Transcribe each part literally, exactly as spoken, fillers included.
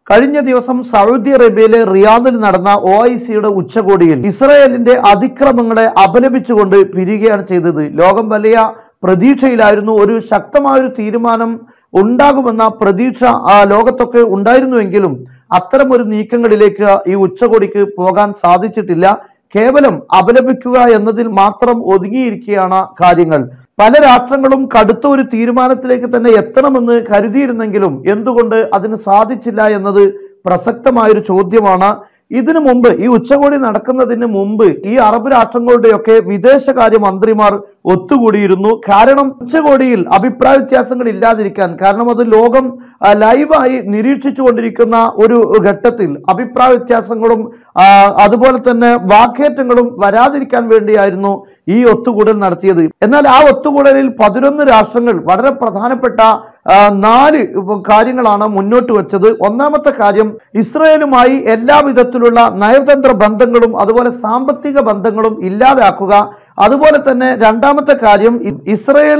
കഴിഞ്ഞ ദിവസം സൗദി അറേബ്യയിലെ റിയാദിൽ നടന്ന ഒ ഐ സിയുടെ ഉച്ചകോടിയിൽ ഇസ്രായേലിന്റെ അതിക്രമങ്ങളെ അപലപിച്ചുകൊണ്ട് പിരിയുകയാണ് ചെയ്തത്. ലോകം വലിയ പ്രതീക്ഷയിലായിരുന്നു. ഒരു ശക്തമായൊരു തീരുമാനം ഉണ്ടാകുമെന്ന പ്രതീക്ഷ ആ ലോകത്തൊക്കെ ഉണ്ടായിരുന്നുവെങ്കിലും അത്തരമൊരു നീക്കങ്ങളിലേക്ക് ഈ ഉച്ചകോടിക്ക് പോകാൻ സാധിച്ചിട്ടില്ല. കേവലം അപലപിക്കുക എന്നതിൽ മാത്രം ഒതുങ്ങിയിരിക്കുകയാണ് കാര്യങ്ങൾ. പല രാഷ്ട്രങ്ങളും കടുത്ത ഒരു തീരുമാനത്തിലേക്ക് തന്നെ എത്തണമെന്ന് കരുതിയിരുന്നെങ്കിലും എന്തുകൊണ്ട് അതിന് സാധിച്ചില്ല എന്നത് പ്രസക്തമായൊരു ചോദ്യമാണ്. ഇതിനു മുമ്പ് ഈ ഉച്ചകോടി നടക്കുന്നതിന് മുമ്പ് ഈ അറബ് രാഷ്ട്രങ്ങളുടെയൊക്കെ വിദേശകാര്യ മന്ത്രിമാർ ഒത്തുകൂടിയിരുന്നു. കാരണം ഉച്ചകോടിയിൽ അഭിപ്രായ വ്യത്യാസങ്ങൾ ഇല്ലാതിരിക്കാൻ, കാരണം അത് ലോകം ലൈവായി നിരീക്ഷിച്ചു കൊണ്ടിരിക്കുന്ന ഒരു ഘട്ടത്തിൽ അഭിപ്രായ വ്യത്യാസങ്ങളും അതുപോലെ തന്നെ വാക്കേറ്റങ്ങളും വരാതിരിക്കാൻ വേണ്ടിയായിരുന്നു ഈ ഒത്തുകൂടൽ നടത്തിയത്. എന്നാൽ ആ ഒത്തുകൂടലിൽ പതിനൊന്ന് രാഷ്ട്രങ്ങൾ വളരെ പ്രധാനപ്പെട്ട നാല് കാര്യങ്ങളാണ് മുന്നോട്ട് വെച്ചത്. ഒന്നാമത്തെ കാര്യം, ഇസ്രായേലുമായി എല്ലാ വിധത്തിലുള്ള നയതന്ത്ര ബന്ധങ്ങളും അതുപോലെ സാമ്പത്തിക ബന്ധങ്ങളും ഇല്ലാതാക്കുക. അതുപോലെ തന്നെ രണ്ടാമത്തെ കാര്യം, ഇസ്രായേൽ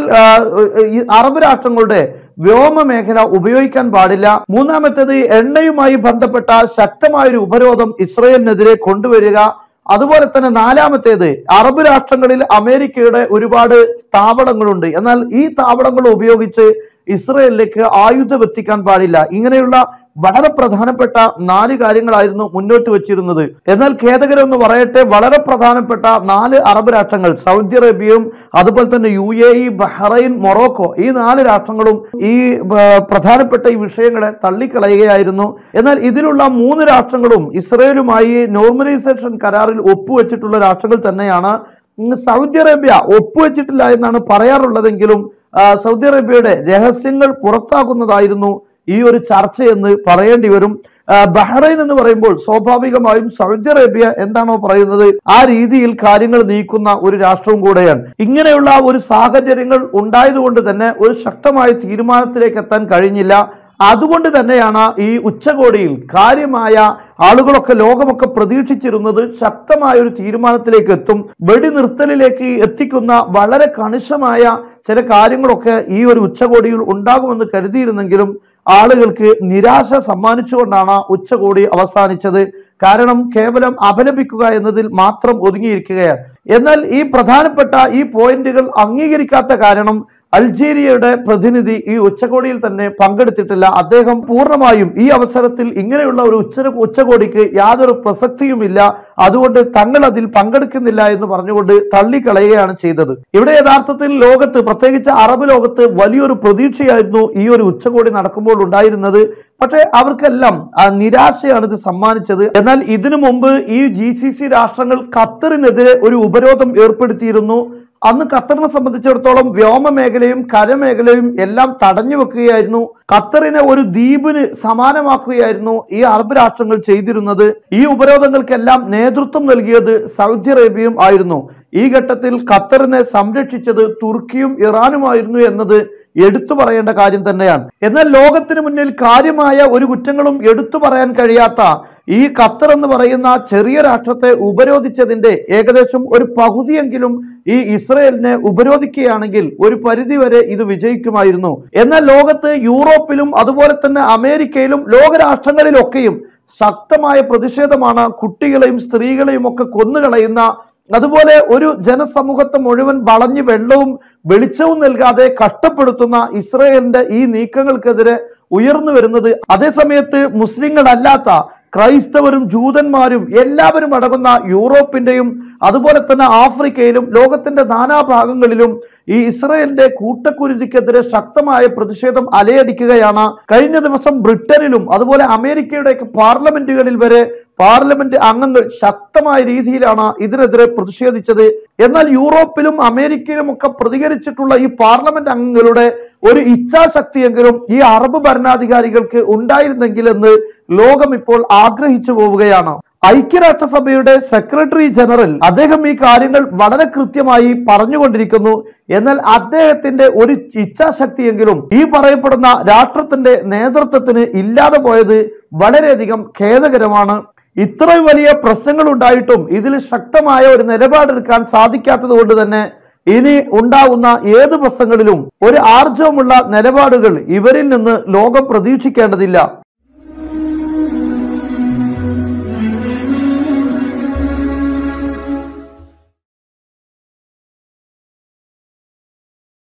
അറബ് രാഷ്ട്രങ്ങളുടെ വ്യോമ മേഖല ഉപയോഗിക്കാൻ പാടില്ല. മൂന്നാമത്തേത്, എണ്ണയുമായി ബന്ധപ്പെട്ട ശക്തമായൊരു ഉപരോധം ഇസ്രായേലിനെതിരെ കൊണ്ടുവരിക. അതുപോലെ തന്നെ നാലാമത്തേത്, അറബ് രാഷ്ട്രങ്ങളിൽ അമേരിക്കയുടെ ഒരുപാട് താവളങ്ങളുണ്ട്, എന്നാൽ ഈ താവളങ്ങൾ ഉപയോഗിച്ച് ഇസ്രായേലിലേക്ക് ആയുധം എത്തിക്കാൻ പാടില്ല. ഇങ്ങനെയുള്ള വളരെ പ്രധാനപ്പെട്ട നാല് കാര്യങ്ങളായിരുന്നു മുന്നോട്ട് വെച്ചിരുന്നത്. എന്നാൽ ഖേദകരമെന്ന് പറയട്ടെ, വളരെ പ്രധാനപ്പെട്ട നാല് അറബ് രാഷ്ട്രങ്ങൾ, സൗദി അറേബ്യയും അതുപോലെ തന്നെ U A E, Bahrain, Morocco, ഈ നാല് രാഷ്ട്രങ്ങളും ഈ പ്രധാനപ്പെട്ട ഈ വിഷയങ്ങളെ തള്ളിക്കളയുകയായിരുന്നു. എന്നാൽ ഇതിലുള്ള മൂന്ന് രാഷ്ട്രങ്ങളും ഇസ്രായേലുമായി നോർമലൈസേഷൻ കരാറിൽ ഒപ്പുവെച്ചിട്ടുള്ള രാഷ്ട്രങ്ങൾ തന്നെയാണ്. സൗദി അറേബ്യ ഒപ്പുവെച്ചിട്ടില്ല എന്നാണ് പറയാറുള്ളതെങ്കിലും സൗദി അറേബ്യയുടെ രഹസ്യങ്ങൾ പുറത്താക്കുന്നതായിരുന്നു ഈ ഒരു ചർച്ചയെന്ന് പറയേണ്ടി വരും. ബഹ്റൈൻ എന്ന് പറയുമ്പോൾ സ്വാഭാവികമായും സൗദി അറേബ്യ എന്താണോ പറയുന്നത് ആ രീതിയിൽ കാര്യങ്ങൾ നീക്കുന്ന ഒരു രാഷ്ട്രവും കൂടെയാണ്. ഇങ്ങനെയുള്ള ഒരു സാഹചര്യങ്ങൾ ഉണ്ടായതുകൊണ്ട് തന്നെ ഒരു ശക്തമായ തീരുമാനത്തിലേക്ക് എത്താൻ കഴിഞ്ഞില്ല. അതുകൊണ്ട് തന്നെയാണ് ഈ ഉച്ചകോടിയിൽ കാര്യമായ ആളുകളൊക്കെ ലോകമൊക്കെ പ്രതീക്ഷിച്ചിരുന്നത് ശക്തമായ ഒരു തീരുമാനത്തിലേക്ക് എത്തും, വെടിനിർത്തലിലേക്ക് എത്തിക്കുന്ന വളരെ കണിശമായ ചില കാര്യങ്ങളൊക്കെ ഈ ഒരു ഉച്ചകോടിയിൽ ഉണ്ടാകുമെന്ന് കരുതിയിരുന്നെങ്കിലും ആളുകൾക്ക് നിരാശ സമ്മാനിച്ചുകൊണ്ടാണ് ഉച്ചകോടി അവസാനിച്ചത്. കാരണം കേവലം അപലപിക്കുക എന്നതിൽ മാത്രം ഒതുങ്ങിയിരിക്കുകയാണ്. എന്നാൽ ഈ പ്രധാനപ്പെട്ട ഈ പോയിന്റുകൾ അംഗീകരിക്കാത്ത കാരണം അൾജീരിയയുടെ പ്രതിനിധി ഈ ഉച്ചകോടിയിൽ തന്നെ പങ്കെടുത്തിട്ടില്ല. അദ്ദേഹം പൂർണ്ണമായും ഈ അവസരത്തിൽ ഇങ്ങനെയുള്ള ഒരു ഉച്ച ഉച്ചകോടിക്ക് യാതൊരു പ്രസക്തിയുമില്ല, അതുകൊണ്ട് തങ്ങൾ അതിൽ പങ്കെടുക്കുന്നില്ല എന്ന് പറഞ്ഞുകൊണ്ട് തള്ളിക്കളയുകയാണ് ചെയ്തത്. ഇവിടെ യഥാർത്ഥത്തിൽ ലോകത്ത്, പ്രത്യേകിച്ച് അറബ് ലോകത്ത് വലിയൊരു പ്രതീക്ഷയായിരുന്നു ഈ ഒരു ഉച്ചകോടി നടക്കുമ്പോൾ ഉണ്ടായിരുന്നത്. പക്ഷേ അവർക്കെല്ലാം നിരാശയാണ് ഇത് സമ്മാനിച്ചത്. എന്നാൽ ഇതിനു മുമ്പ് ഈ ജി സി സി രാഷ്ട്രങ്ങൾ ഖത്തറിനെതിരെ ഒരു ഉപരോധം ഏർപ്പെടുത്തിയിരുന്നു. അന്ന് ഖത്തറിനെ സംബന്ധിച്ചിടത്തോളം വ്യോമ മേഖലയും കരമേഖലയും എല്ലാം തടഞ്ഞു വെക്കുകയായിരുന്നു. ഖത്തറിനെ ഒരു ദ്വീപിന് സമാനമാക്കുകയായിരുന്നു ഈ അറബ് രാഷ്ട്രങ്ങൾ ചെയ്തിരുന്നത്. ഈ ഉപരോധങ്ങൾക്കെല്ലാം നേതൃത്വം നൽകിയത് സൗദി അറേബ്യയും ആയിരുന്നു. ഈ ഘട്ടത്തിൽ ഖത്തറിനെ സംരക്ഷിച്ചത് തുർക്കിയും ഇറാനുമായിരുന്നു എന്നത് എടുത്തു പറയേണ്ട കാര്യം തന്നെയാണ്. എന്നാൽ ലോകത്തിന് മുന്നിൽ കാര്യമായ ഒരു കുറ്റങ്ങളും എടുത്തു പറയാൻ കഴിയാത്ത ഈ ഖത്തർ എന്ന് പറയുന്ന ചെറിയ രാഷ്ട്രത്തെ ഉപരോധിച്ചതിന്റെ ഏകദേശം ഒരു പകുതിയെങ്കിലും ഈ ഇസ്രായേലിനെ ഉപരോധിക്കുകയാണെങ്കിൽ ഒരു പരിധി വരെ ഇത് വിജയിക്കുമായിരുന്നു. എന്നാൽ ലോകത്ത് യൂറോപ്പിലും അതുപോലെ തന്നെ അമേരിക്കയിലും ലോകരാഷ്ട്രങ്ങളിലൊക്കെയും ശക്തമായ പ്രതിഷേധമാണ്. കുട്ടികളെയും സ്ത്രീകളെയും ഒക്കെ കൊന്നുകളയുന്ന, അതുപോലെ ഒരു ജനസമൂഹത്തെ മുഴുവൻ വളഞ്ഞ് വെള്ളവും വെളിച്ചവും നൽകാതെ കഷ്ടപ്പെടുത്തുന്ന ഇസ്രായേലിന്റെ ഈ നീക്കങ്ങൾക്കെതിരെ ഉയർന്നു വരുന്നത്. അതേസമയത്ത് മുസ്ലിങ്ങളല്ലാത്ത ക്രൈസ്തവരും ജൂതന്മാരും എല്ലാവരും അടങ്ങുന്ന യൂറോപ്പിന്റെയും അതുപോലെ തന്നെ ആഫ്രിക്കയിലും ലോകത്തിന്റെ നാനാഭാഗങ്ങളിലും ഈ ഇസ്രായേലിന്റെ കൂട്ടക്കുരുതിക്കെതിരെ ശക്തമായ പ്രതിഷേധം അലയടിക്കുകയാണ്. കഴിഞ്ഞ ദിവസം ബ്രിട്ടനിലും അതുപോലെ അമേരിക്കയുടെ പാർലമെന്റുകളിൽ വരെ പാർലമെന്റ് അംഗങ്ങൾ ശക്തമായ രീതിയിലാണ് ഇതിനെതിരെ പ്രതിഷേധിച്ചത്. എന്നാൽ യൂറോപ്പിലും അമേരിക്കയിലും ഒക്കെ പ്രതികരിച്ചിട്ടുള്ള ഈ പാർലമെന്റ് അംഗങ്ങളുടെ ഒരു ഇച്ഛാശക്തിയെങ്കിലും ഈ അറബ് ഭരണാധികാരികൾക്ക് ഉണ്ടായിരുന്നെങ്കിൽ എന്ന് ലോകം ഇപ്പോൾ ആഗ്രഹിച്ചു പോവുകയാണ്. ഐക്യരാഷ്ട്രസഭയുടെ സെക്രട്ടറി ജനറൽ അദ്ദേഹം ഈ കാര്യങ്ങൾ വളരെ കൃത്യമായി പറഞ്ഞുകൊണ്ടിരിക്കുന്നു. എന്നാൽ അദ്ദേഹത്തിന്റെ ഒരു ഇച്ഛാശക്തിയെങ്കിലും ഈ പറയപ്പെടുന്ന രാഷ്ട്രത്തിന്റെ നേതൃത്വത്തിന് ഇല്ലാതെ പോയത് വളരെയധികം ഖേദകരമാണ്. ഇത്രയും വലിയ പ്രശ്നങ്ങൾ ഉണ്ടായിട്ടും ഇതിൽ ശക്തമായ ഒരു നിലപാടെടുക്കാൻ സാധിക്കാത്തത് കൊണ്ട് തന്നെ ഇനി ഉണ്ടാകുന്ന ഏത് പ്രശ്നങ്ങളിലും ഒരു ആർജവമുള്ള നിലപാടുകൾ ഇവരിൽ നിന്ന് ലോകം പ്രതീക്ഷിക്കേണ്ടതില്ല.